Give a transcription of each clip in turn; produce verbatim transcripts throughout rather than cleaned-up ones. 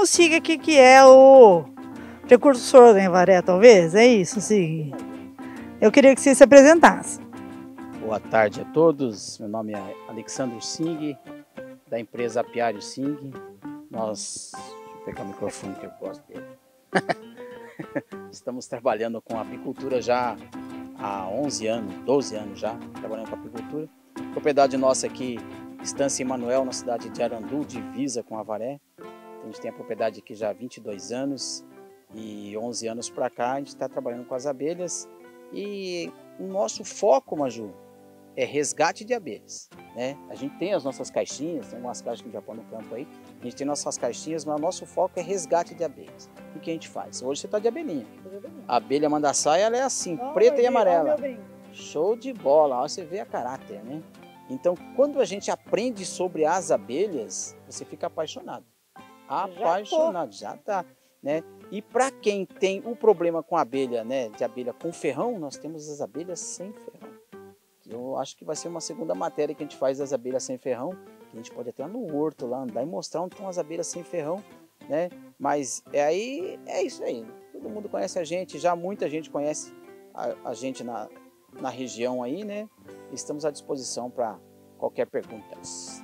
o Sig aqui, que é o precursor da Avaré, talvez? É isso, Sig? Eu queria que você se apresentasse. Boa tarde a todos, meu nome é Alexandre Sing, da empresa Apiário Sing. Nós, deixa eu pegar o microfone que eu gosto dele. Estamos trabalhando com apicultura já há onze anos, doze anos já, trabalhando com apicultura. A propriedade nossa aqui, Estância Emanuel, na cidade de Arandu, divisa com Avaré. A gente tem a propriedade aqui já há vinte e dois anos e onze anos para cá a gente está trabalhando com as abelhas. E o nosso foco, Maju, é resgate de abelhas, né? A gente tem as nossas caixinhas, tem umas caixas que já põe no campo aí, a gente tem nossas caixinhas, mas o nosso foco é resgate de abelhas. O que a gente faz? Hoje você está de abelhinha. A abelha mandaçaia, ela é assim, oh, preta e amarela. Oh, show de bola, ó, você vê a caráter, né? Então, quando a gente aprende sobre as abelhas, você fica apaixonado. Apaixonado, já tá, né? E para quem tem o problema com a abelha, né, de abelha com ferrão, nós temos as abelhas sem ferrão. Eu acho que vai ser uma segunda matéria que a gente faz das abelhas sem ferrão, que a gente pode até no horto lá andar e mostrar onde estão as abelhas sem ferrão, né? Mas é aí, é isso aí. Todo mundo conhece a gente, já muita gente conhece a, a gente na, na região aí, né? Estamos à disposição para qualquer pergunta.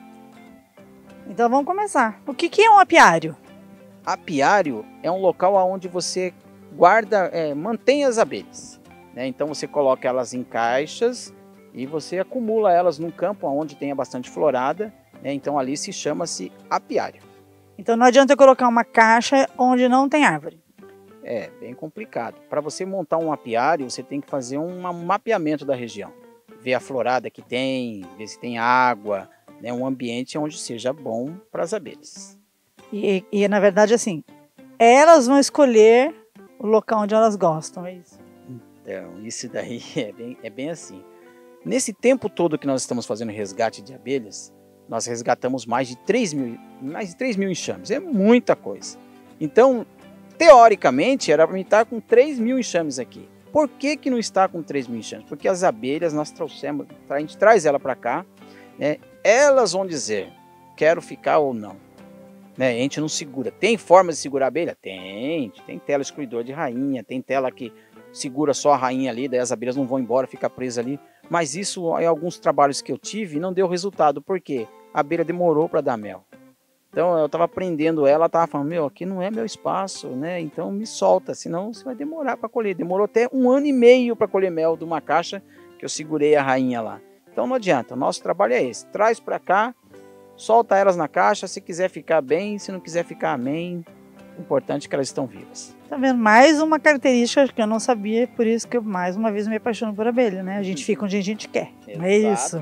Então vamos começar. O que, que é um apiário? Apiário é um local onde você guarda, é, mantém as abelhas, né? Então você coloca elas em caixas e você acumula elas num campo onde tenha bastante florada, né? Então ali se chama-se apiário. Então não adianta eu colocar uma caixa onde não tem árvore. É, bem complicado. Para você montar um apiário, você tem que fazer um mapeamento da região. Ver a florada que tem, ver se tem água, né? Um ambiente onde seja bom para as abelhas. E, e na verdade assim, elas vão escolher o local onde elas gostam, é isso? Então, isso daí é bem, é bem assim. Nesse tempo todo que nós estamos fazendo resgate de abelhas, nós resgatamos mais de três mil, mais de três mil enxames. É muita coisa. Então, teoricamente, era para mim estar com três mil enxames aqui. Por que que não está com três mil enxames? Porque as abelhas, nós trouxemos, a gente traz ela para cá, né? Elas vão dizer, quero ficar ou não. Né? A gente não segura. Tem forma de segurar a abelha? Tem. Tem tela excluidor de rainha, tem tela que segura só a rainha ali, daí as abelhas não vão embora, fica presa ali. Mas isso, em alguns trabalhos que eu tive, não deu resultado. Por quê? A abelha demorou para dar mel. Então eu estava prendendo ela, ela estava falando, meu, aqui não é meu espaço, né? Então me solta, senão você vai demorar para colher. Demorou até um ano e meio para colher mel de uma caixa que eu segurei a rainha lá. Então não adianta, o nosso trabalho é esse. Traz para cá, solta elas na caixa, se quiser ficar bem, se não quiser ficar, amém. O importante é que elas estão vivas. Tá vendo? Mais uma característica que eu não sabia, por isso que eu mais uma vez me apaixono por abelha, né? A gente fica onde a gente quer, não é isso?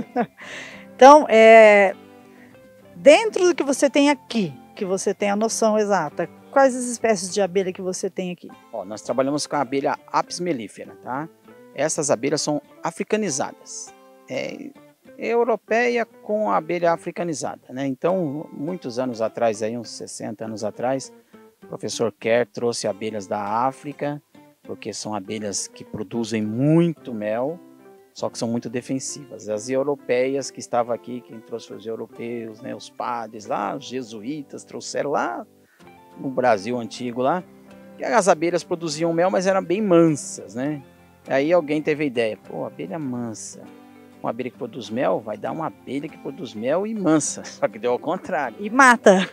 Então, é, dentro do que você tem aqui, que você tem a noção exata, quais as espécies de abelha que você tem aqui? Ó, nós trabalhamos com a abelha Apis mellifera, tá? Essas abelhas são africanizadas. É, europeia com a abelha africanizada, né? Então, muitos anos atrás, aí, uns sessenta anos atrás, o professor Kerr trouxe abelhas da África, porque são abelhas que produzem muito mel, só que são muito defensivas. As europeias que estavam aqui, quem trouxe os europeus, né? Os padres lá, os jesuítas, trouxeram lá no Brasil antigo lá, e as abelhas produziam mel, mas eram bem mansas, né? Aí alguém teve a ideia, pô, abelha mansa. Uma abelha que produz mel vai dar uma abelha que produz mel e mansa, só que deu ao contrário. E mata.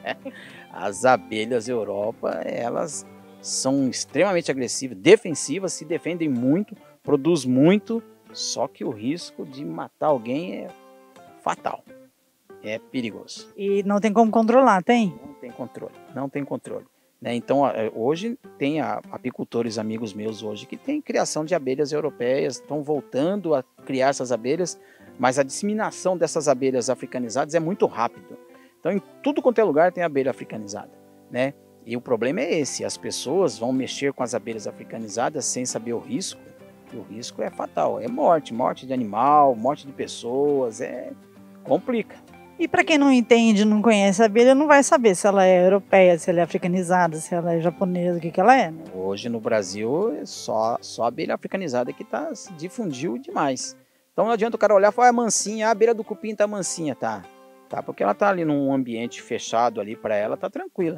As abelhas Europa, elas são extremamente agressivas, defensivas, se defendem muito, produz muito, só que o risco de matar alguém é fatal, é perigoso. E não tem como controlar, tem? Não tem controle, não tem controle. Né? Então, hoje tem apicultores amigos meus hoje que tem criação de abelhas europeias, estão voltando a criar essas abelhas, mas a disseminação dessas abelhas africanizadas é muito rápido. Então, em tudo quanto é lugar tem abelha africanizada, né? E o problema é esse, as pessoas vão mexer com as abelhas africanizadas sem saber o risco, e o risco é fatal, é morte, morte de animal, morte de pessoas, é complica. E para quem não entende, não conhece a abelha, não vai saber se ela é europeia, se ela é africanizada, se ela é japonesa, o que, que ela é. Né? Hoje no Brasil, é só, só a abelha africanizada que tá, se difundiu demais. Então não adianta o cara olhar e falar, ah, mansinha, a abelha do cupim tá mansinha, tá? Tá, porque ela tá ali num ambiente fechado ali para ela, tá tranquila.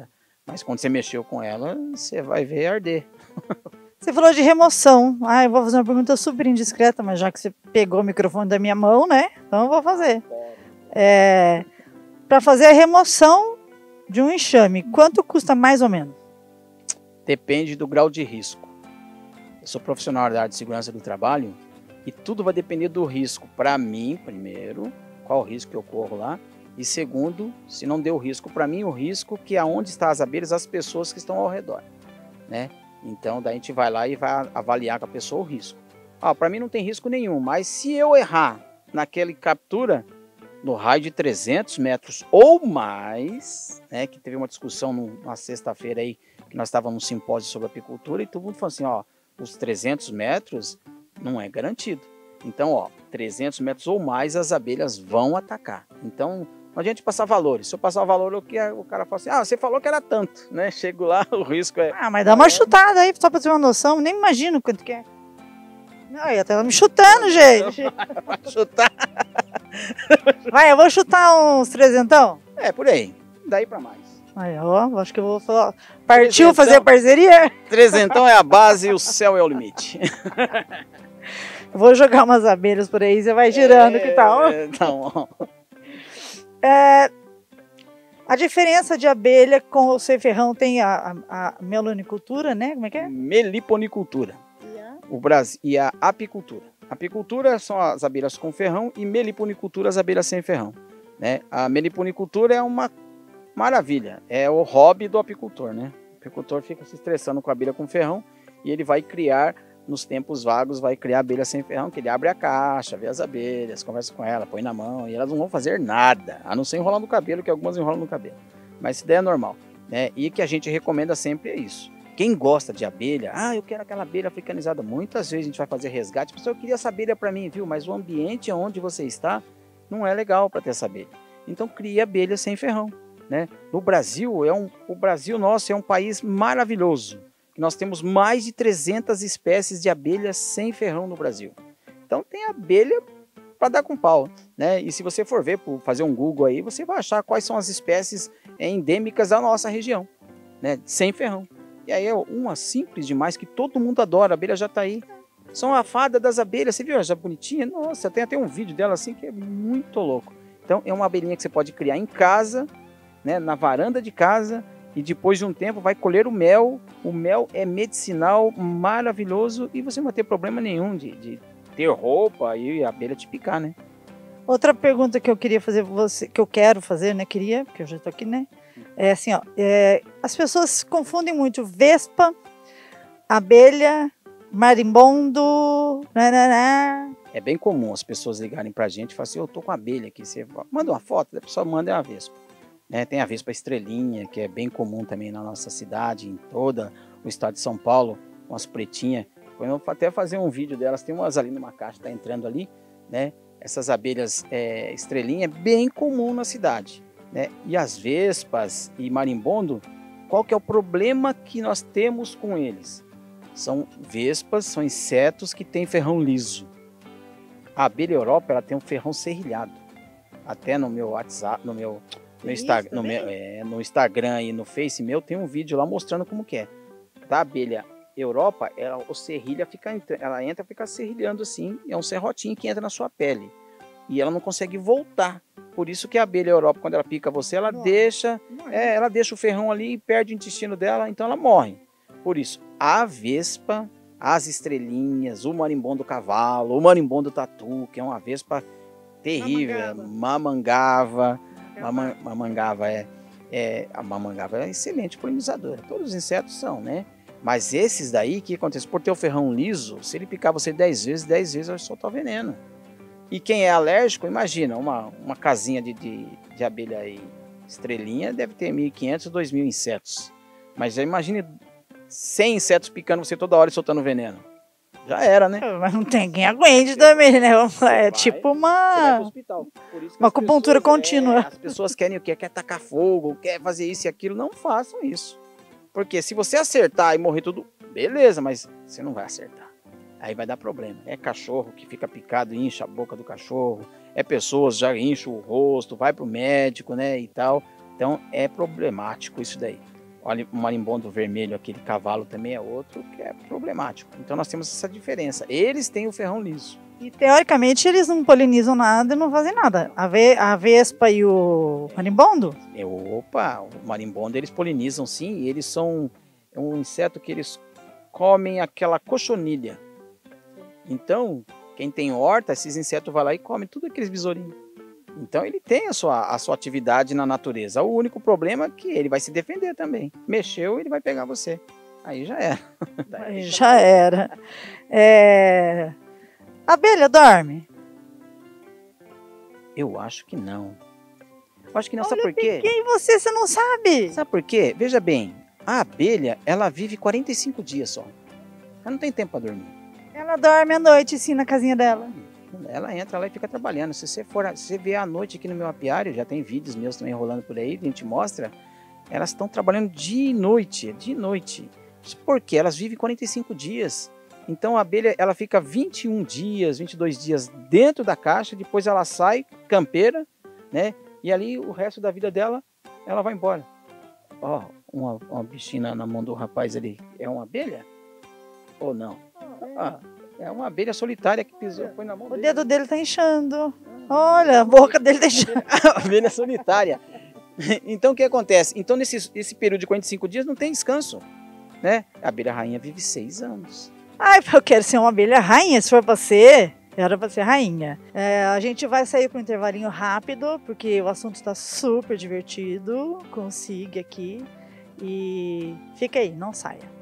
Mas quando você mexeu com ela, você vai ver arder. Você falou de remoção. Ah, eu vou fazer uma pergunta super indiscreta, mas já que você pegou o microfone da minha mão, né? Então eu vou fazer. É, para fazer a remoção de um enxame, quanto custa mais ou menos? Depende do grau de risco. Eu sou profissional da área de segurança do trabalho e tudo vai depender do risco. Para mim, primeiro, qual o risco que eu corro lá? E segundo, se não deu risco para mim, o risco que é onde estão as abelhas, as pessoas que estão ao redor, né? Então, daí a gente vai lá e vai avaliar com a pessoa o risco. Ah, para mim não tem risco nenhum, mas se eu errar naquele captura, no raio de trezentos metros ou mais, né, que teve uma discussão numa sexta-feira aí, que nós estávamos num simpósio sobre apicultura, e todo mundo falou assim, ó, os trezentos metros não é garantido. Então, ó, trezentos metros ou mais as abelhas vão atacar. Então, não adianta passar valores. Se eu passar o valor, o, que o cara fala assim, ah, você falou que era tanto, né? Chego lá, o risco é... Ah, mas dá uma é... chutada aí, só pra ter uma noção, nem imagino quanto que é. Não, ia até me chutando, gente. Vai chutar. Vai, eu vou chutar uns trezentão. É, por aí. Daí pra mais. Aí, ó, acho que eu vou falar. Partiu trezentão, fazer parceria? Trezentão é a base e o céu é o limite. Eu vou jogar umas abelhas por aí, você vai girando, é, que tal? É, tá bom. É, a diferença de abelha com o sem ferrão tem a, a, a melanicultura, né? Como é que é? Meliponicultura. Yeah. O Brasil, e a apicultura. Apicultura são as abelhas com ferrão e meliponicultura as abelhas sem ferrão, né? A meliponicultura é uma maravilha, é o hobby do apicultor, né? O apicultor fica se estressando com a abelha com ferrão e ele vai criar, nos tempos vagos, vai criar abelha sem ferrão, que ele abre a caixa, vê as abelhas, conversa com ela, põe na mão e elas não vão fazer nada, a não ser enrolar no cabelo, que algumas enrolam no cabelo. Mas isso daí é normal, né? E que a gente recomenda sempre é isso. Quem gosta de abelha, ah, eu quero aquela abelha africanizada. Muitas vezes a gente vai fazer resgate, pessoal, eu queria essa abelha para mim, viu? Mas o ambiente onde você está não é legal para ter essa abelha. Então crie abelha sem ferrão, né? No Brasil, é um, o Brasil nosso é um país maravilhoso. Nós temos mais de trezentas espécies de abelhas sem ferrão no Brasil. Então tem abelha para dar com pau, né? E se você for ver, por fazer um Google aí, você vai achar quais são as espécies endêmicas da nossa região, né? Sem ferrão. E aí é uma simples demais que todo mundo adora, a abelha jataí. São a fada das abelhas, você viu? Já bonitinha? Nossa, tem até um vídeo dela assim que é muito louco. Então é uma abelhinha que você pode criar em casa, né? Na varanda de casa, e depois de um tempo vai colher o mel. O mel é medicinal, maravilhoso, e você não vai ter problema nenhum de, de ter roupa e a abelha te picar, né? Outra pergunta que eu queria fazer pra você, que eu quero fazer, né? Queria, porque eu já tô aqui, né? É assim, ó. É, as pessoas confundem muito vespa, abelha, marimbondo, nananã. É bem comum as pessoas ligarem pra gente e falarem assim, eu tô com abelha aqui. Você manda uma foto, a pessoa manda uma vespa. Né, tem a vespa estrelinha, que é bem comum também na nossa cidade, em todo o estado de São Paulo, umas pretinhas. Eu vou até fazer um vídeo delas, tem umas ali numa caixa, tá entrando ali, né? Essas abelhas é, estrelinha é bem comum na cidade, né? E as vespas e marimbondo, qual que é o problema que nós temos com eles? São vespas, são insetos que têm ferrão liso. A abelha Europa, ela tem um ferrão serrilhado. Até no meu WhatsApp, no meu... No, Insta no, meu, é, no Instagram e no Face meu tem um vídeo lá mostrando como que é. Da abelha Europa, ela, o serrilha fica, ela entra e fica serrilhando assim, é um serrotinho que entra na sua pele. E ela não consegue voltar. Por isso que a abelha Europa, quando ela pica você, ela morre. deixa morre. É, ela deixa o ferrão ali e perde o intestino dela, então ela morre. Por isso, a vespa, as estrelinhas, o marimbondo cavalo, o marimbondo tatu, que é uma vespa terrível, mamangava. Mamangava, mamangava é, é, a mamangava é excelente polinizadora. Todos os insetos são, né? Mas esses daí, o que acontece? Por ter o ferrão liso, se ele picar você dez vezes, dez vezes vai soltar o veneno. E quem é alérgico, imagina, uma, uma casinha de, de, de abelha aí, estrelinha, deve ter mil e quinhentos, dois mil insetos. Mas já imagine cem insetos picando você toda hora e soltando veneno. Já era, né? Mas não tem quem aguente também, né? É vai, tipo uma... Você vai pro hospital. Por isso que uma acupuntura contínua. É, as pessoas querem o quê? Quer tacar fogo, quer fazer isso e aquilo. Não façam isso. Porque se você acertar e morrer tudo, beleza, mas você não vai acertar. Aí vai dar problema. É cachorro que fica picado e incha a boca do cachorro. É pessoas que já incham o rosto, vai pro médico, né, e tal. Então é problemático isso daí. O marimbondo vermelho, aquele cavalo também é outro que é problemático. Então nós temos essa diferença. Eles têm o ferrão liso. E teoricamente eles não polinizam nada e não fazem nada. A, ve a vespa e o marimbondo? É, opa, o marimbondo eles polinizam sim, e eles são é um inseto que eles comem aquela cochonilha. Então, quem tem horta, esses insetos vai lá e come tudo aqueles besourinhos. Então ele tem a sua, a sua atividade na natureza. O único problema é que ele vai se defender também. Mexeu, ele vai pegar você. Aí já era. Aí já era. É... A abelha dorme? Eu acho que não. Eu acho que não, Olha, sabe por quê? Quem você, você não sabe? Sabe por quê? Veja bem, a abelha, ela vive quarenta e cinco dias só. Ela não tem tempo para dormir. Ela dorme à noite, sim, na casinha dela. Ela entra lá e fica trabalhando. Se você for, se você ver à noite aqui no meu apiário, já tem vídeos meus também rolando por aí, a gente mostra, elas estão trabalhando de noite, de noite. Por quê? Elas vivem quarenta e cinco dias. Então a abelha, ela fica vinte e um dias, vinte e dois dias dentro da caixa, depois ela sai campeira, né? E ali o resto da vida dela, ela vai embora. Ó, oh, uma, uma bichinha na mão do rapaz ali, é uma abelha? Ou não? Ah, é uma abelha solitária que pisou, foi na mão O dele. dedo dele tá inchando. Olha, a boca dele tá inchando. A abelha solitária. Então o que acontece? Então nesse esse período de quarenta e cinco dias não tem descanso, né? A abelha rainha vive seis anos. Ai, eu quero ser uma abelha rainha, se for pra ser, era pra ser rainha. É, a gente vai sair para um intervalinho rápido, porque o assunto está super divertido, consiga aqui. E fica aí, não saia.